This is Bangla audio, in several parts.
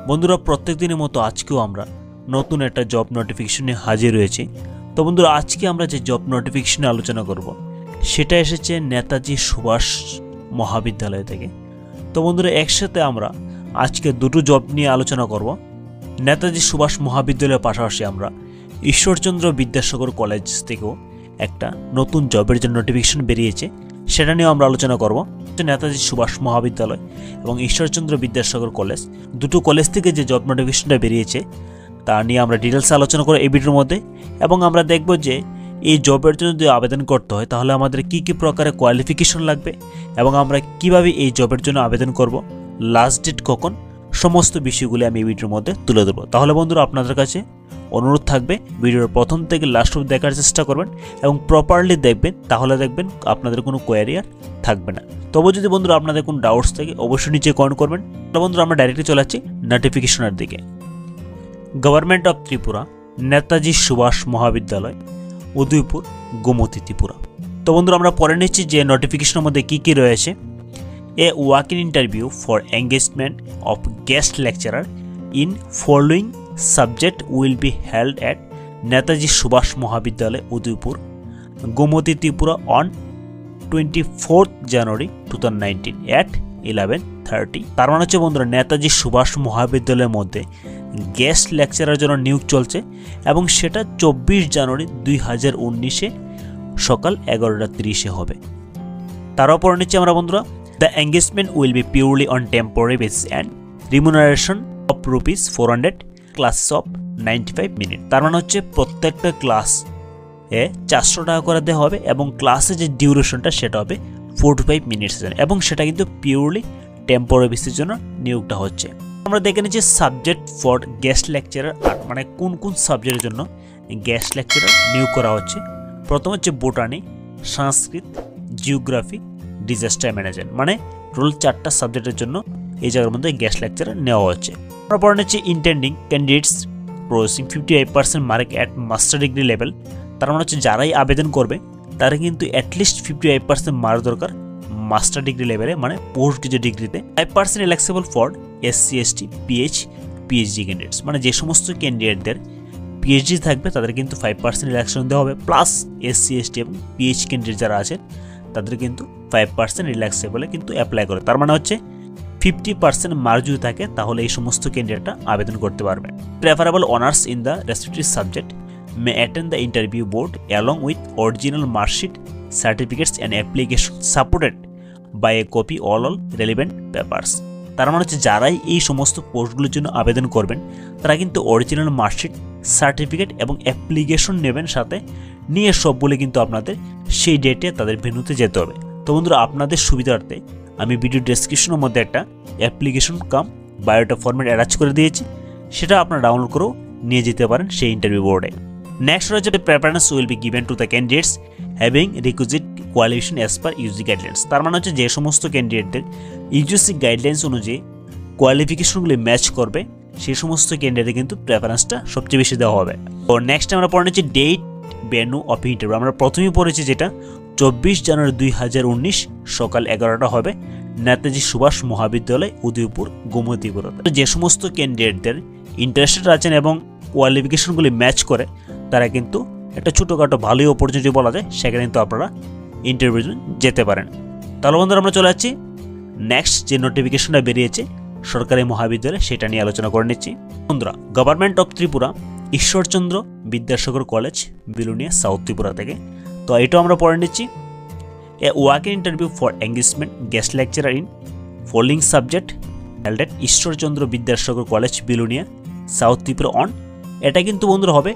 বন্ধুরা প্রত্যেক দিনের মতো আজকেও আমরা নতুন একটা জব নোটিফিকেশন নিয়ে হাজির হয়েছি। তো বন্ধুরা আজকে আমরা যে জব নোটিফিকেশনে আলোচনা করব সেটা এসেছে নেতাজি সুভাষ মহাবিদ্যালয় থেকে। তো বন্ধুরা একসাথে আমরা আজকে দুটো জব নিয়ে আলোচনা করব। নেতাজি সুভাষ মহাবিদ্যালয়ের পাশাপাশি আমরা ঈশ্বরচন্দ্র বিদ্যাসাগর কলেজ থেকেও একটা নতুন জবের জন্য নোটিফিকেশন বেরিয়েছে, সেটা নিয়েও আমরা আলোচনা করব। নেতাজি সুভাষ মহাবিদ্যালয় এবং ঈশ্বরচন্দ্র বিদ্যাসাগর কলেজ, দুটো কলেজ থেকে যে জব নোটিফিকেশনটা বেরিয়েছে তা নিয়ে আমরা ডিটেলসে আলোচনা করব এই ভিডিওর মধ্যে। এবং আমরা দেখব যে এই জবের জন্য যদি আবেদন করতে হয় তাহলে আমাদের কি কি প্রকারের কোয়ালিফিকেশন লাগবে এবং আমরা কিভাবে এই জবের জন্য আবেদন করব, লাস্ট ডেট কখন, সমস্ত বিষয়গুলি আমি এই ভিডিওর মধ্যে তুলে ধরব। তাহলে বন্ধুরা আপনাদের কাছে অনুরোধ থাকবে ভিডিওর প্রথম থেকে লাস্ট অবধি দেখার চেষ্টা করবেন এবং প্রপারলি দেখবেন, তাহলে দেখবেন আপনাদের কোনো কোয়ারি আর থাকবে না। তবে যদি বন্ধুরা আপনাদের কোনো ডাউটস থাকে অবশ্যই নিচে কমেন্ট করবেন। তাহলে বন্ধুরা আমরা ডাইরেক্টলি চলে যাচ্ছি নোটিফিকেশনের দিকে। Government of Tripura, Netaji Subhash Mahavidyalaya, Udaipur, Gomti, Tripura. তো বন্ধুরা আমরা পড়ে নিচ্ছি যে নোটিফিকেশনের মধ্যে কী কী রয়েছে। A walk-in interview for engagement of guest lecturer in following subject will be held at Netaji Subhash Mahavidyalaya, Udaipur, Gomoti, Tripura on 24th January 2019 at 11:30। তার মানে হচ্ছে বন্ধুরা নেতাজি সুভাষ মহাবিদ্যালয়ের মধ্যে গেস্ট লেকচারার জন্য নিয়োগ চলছে এবং সেটা 24 জানুয়ারি 2019 সকাল 11:30 হবে। তার উপর নিচে আমরা বন্ধুরা the engagement will be purely on temporary basis and remuneration of ₹400, classes of 95 minute. তার মানে হচ্ছে প্রত্যেকটা ক্লাস 400 টাকা করে দেওয়া হবে এবং ক্লাসে যে ডিউরেশনটা সেটা হবে 45 মিনিটস এবং সেটা কিন্তু পিওরলি টেম্পোরারি বেসিসের জন্য নিয়োগটা হচ্ছে। আমরা দেখে নিচ্ছি সাবজেক্ট ফর গেস্ট লেকচারার, মানে কোন কোন সাবজেক্টের জন্য গেস্ট লেকচারার নিয়োগ করা হচ্ছে। প্রথম হচ্ছে botany, Sanskrit, geography, disaster management, মানে টোটাল 4টা সাবজেক্টের জন্য এই জায়গার মধ্যে গেস্ট লেকচারার নেওয়া হচ্ছে। আমরা পড়ে নিচ্ছি intending candidates processing 58% mark at master degree level. তার মানে হচ্ছে যারাই আবেদন করবে তারা কিন্তু অ্যাটলিস্ট 58% মার্ক দরকার মাস্টার ডিগ্রি লেভেলে, মানে পোস্ট গ্রাজুয়েট ডিগ্রিতে। 5% relaxable for SC ST PhD candidates, মানে যে সমস্ত ক্যান্ডিডেটদের পিএইচডি থাকবে তাদের কিন্তু 5% রিল্যাক্সেশন দেওয়া হবে, প্লাস SC ST এবং পিএইচডি ক্যান্ডিডেট যারা আছে তাদের কিন্তু 5% রিল্যাক্সেবলে কিন্তু অ্যাপ্লাই করে। তার মানে হচ্ছে 50% মার্ক যদি থাকে তাহলে এই সমস্ত ক্যান্ডিডেটরা আবেদন করতে পারবে। Preferable honours in the respective subject may attend the interview board along with original marksheet, certificates and application supported by a copy all relevant papers. তার মানে হচ্ছে যারাই এই সমস্ত পোস্টগুলোর জন্য আবেদন করবেন তারা কিন্তু অরিজিনাল মার্কশিট, সার্টিফিকেট এবং অ্যাপ্লিকেশন নেবেন সাথে নিয়ে, সবগুলো কিন্তু আপনাদের সেই ডেটে তাদের ভেন্যুতে যেতে হবে। তো বন্ধুরা আপনাদের সুবিধার্থে আমি ভিডিও ডেসক্রিপশনের মধ্যে একটা application cum biodata format attach করে দিয়েছি, সেটা আপনারা ডাউনলোড করেও নিয়ে যেতে পারেন সেই ইন্টারভিউ বোর্ডে। নেক্সট রয়েছে preference will be given to the candidates having requisite qualification as per UG guidelines. তার মানে হচ্ছে যে সমস্ত ক্যান্ডিডেটদের ইউজিসি গাইডলাইন্স অনুযায়ী কোয়ালিফিকেশনগুলি ম্যাচ করবে সেই সমস্ত ক্যান্ডিডেটে কিন্তু প্রেফারেন্সটা সবচেয়ে বেশি দেওয়া হবে। তো নেক্সট আমরা পড়ে নিচ্ছি ডেট ভেন্যু অফ ইন্টারভিউ। আমরা প্রথমেই পড়েছি যেটা 24 জানুয়ারি 2019 সকাল 11টা হবে নেতাজি সুভাষ মহাবিদ্যালয়, উদয়পুর, গোমতী, ত্রিপুরা। যে সমস্ত ক্যান্ডিডেটদের ইন্টারেস্টেড আছেন এবং কোয়ালিফিকেশনগুলি ম্যাচ করে তারা কিন্তু একটা ছোটোখাটো ভালোই অপরচুনিটি বলা যায়, সেখানে কিন্তু আপনারা ইন্টারভিউ যেতে পারেন। তাহলে বন্ধুরা আমরা চলে যাচ্ছি নেক্সট যে নোটিফিকেশনটা বেরিয়েছে সরকারি মহাবিদ্যালয়, সেটা নিয়ে আলোচনা করে নিচ্ছি। বন্ধুরা government of Tripura, Ishwarchandra Vidyasagar college, Belonia, south Tripura থেকে। তো এটাও আমরা পড়ে নিচ্ছি। A walk-in interview for engagement guest lecturer in following subject held at Ishwarchandra Vidyasagar college, Belonia, south Tripura on. এটা কিন্তু বন্ধুরা হবে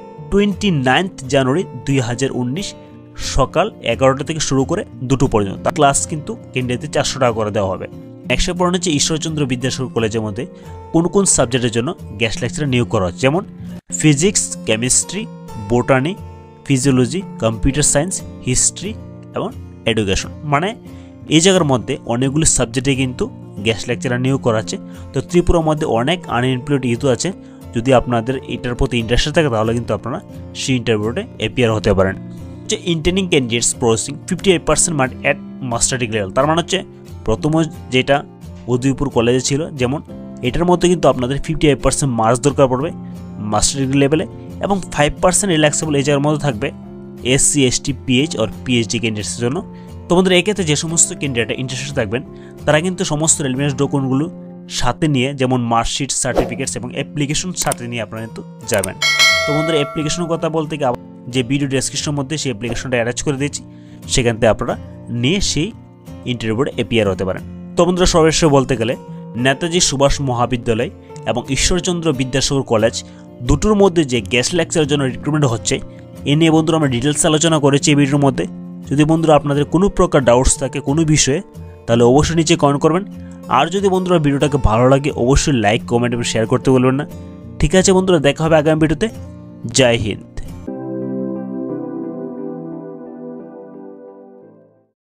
29 জানুয়ারি 2019 সকাল 11টা থেকে শুরু করে 2টো পর্যন্ত। তার ক্লাস কিন্তু ক্যান্ডিডেটদের 400 টাকা করে দেওয়া হবে। নেক্সট পড়ে হচ্ছে ঈশ্বরচন্দ্র বিদ্যাসাগর কলেজের মধ্যে কোন কোন সাবজেক্টের জন্য গেস্ট লেকচারার নিয়োগ করা হচ্ছে, যেমন physics, chemistry, botany, physiology, computer science, history এবং এডুকেশন। মানে এই জায়গার মধ্যে অনেকগুলি সাবজেক্টে কিন্তু গেস্ট লেকচারার নিয়োগ করা আছে। তো ত্রিপুরার মধ্যে অনেক আনএমপ্লয়েড ইউথ আছে, যদি আপনাদের এটার প্রতি ইন্টারেস্ট থাকে তাহলে কিন্তু আপনারা সেই ইন্টারভিউতে অ্যাপিয়ার হতে পারেন। হচ্ছে intending candidates processing 58% mark at master degree level. তার মানে হচ্ছে প্রথম যেটা উদয়পুর কলেজে ছিল, যেমন এটার মধ্যে কিন্তু আপনাদের 55% মার্কস দরকার পড়বে মাস্টার ডিগ্রি লেভেলে, এবং 5% রিল্যাক্সেবল এজের মধ্যে থাকবে এসসি এসটি পিএইচ আর পিএইচডি ক্যান্ডিডেটসের জন্য। তো বন্ধুরা এক্ষেত্রে যে সমস্ত ক্যান্ডিডেট ইন্টারেস্টেড থাকবেন তারা কিন্তু সমস্ত রেলিভেন্ট ডকুমেন্টগুলো সাথে নিয়ে, যেমন মার্কশিট, সার্টিফিকেটস এবং অ্যাপ্লিকেশন সাথে নিয়ে আপনারা কিন্তু যাবেন। তো বন্ধুরা অ্যাপ্লিকেশনের কথা বলতে গিয়ে যে ভিডিও ডেসক্রিপশনের মধ্যে সেই অ্যাপ্লিকেশনটা অ্যাটাচ করে দিয়েছি, সেখান থেকে আপনারা নিয়ে সেই ইন্টারভিউতে অ্যাপিয়ার হতে পারেন। তো বন্ধুরা সর্বশেষ বলতে গেলে নেতাজি সুভাষ মহাবিদ্যালয় এবং ঈশ্বরচন্দ্র বিদ্যাসাগর কলেজ দুটোর মধ্যে যে গেস্ট লেকচারের জন্য রিক্রুটমেন্ট হচ্ছে এ নিয়ে বন্ধুরা আমরা ডিটেলস আলোচনা করেছি এই ভিডিওর মধ্যে। যদি বন্ধুরা আপনাদের কোনো প্রকার ডাউটস থাকে কোনো বিষয়ে, তাহলে অবশ্যই নিচে কমেন্ট করবেন। আর যদি বন্ধুরা ভিডিওটাকে ভালো লাগে অবশ্যই লাইক, কমেন্ট এবং শেয়ার করতে বলবেন না। ঠিক আছে বন্ধুরা, দেখা হবে আগামী ভিডিওতে। জয় হিন্দ।